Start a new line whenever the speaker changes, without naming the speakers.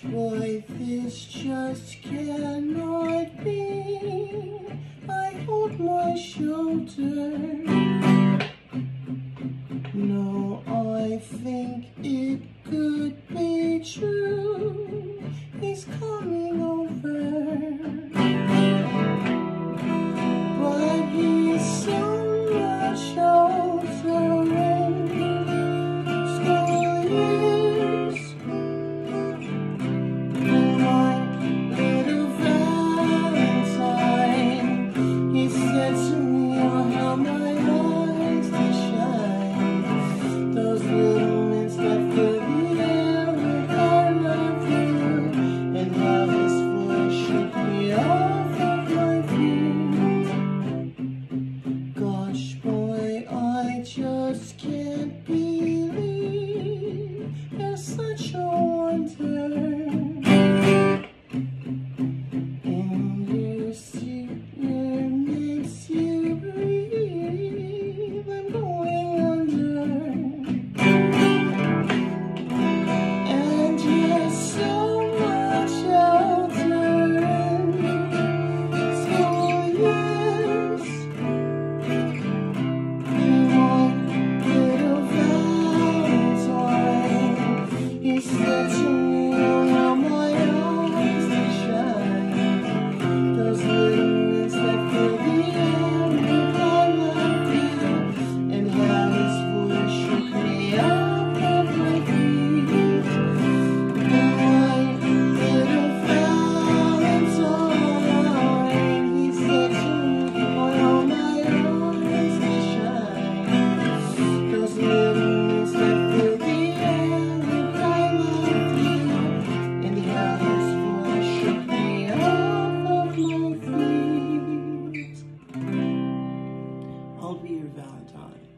boy, this just cannot be. I hold my shoulder. No, I think it could be true. He's coming over, but he's so much older in school years. My little Valentine, he said to me, oh, how my eyes to shine. Those little mints that fill the air with I love you, and how his voice shook me off of my feet. Gosh, boy, I just can't believe you're such a wonder. And your secret makes you breathe. I'm going under. And you're so much older in school years. My little Valentine, he said to me, oh, how my eyes to shine. Those little mints that fill the air with I love you, and how his voice shook me off of my feet. My little Valentine, he said to me, oh, how my eyes to shine. Those little mints that fill the air with I love you, and how his voice shook me off of my feet. I'll be your Valentine.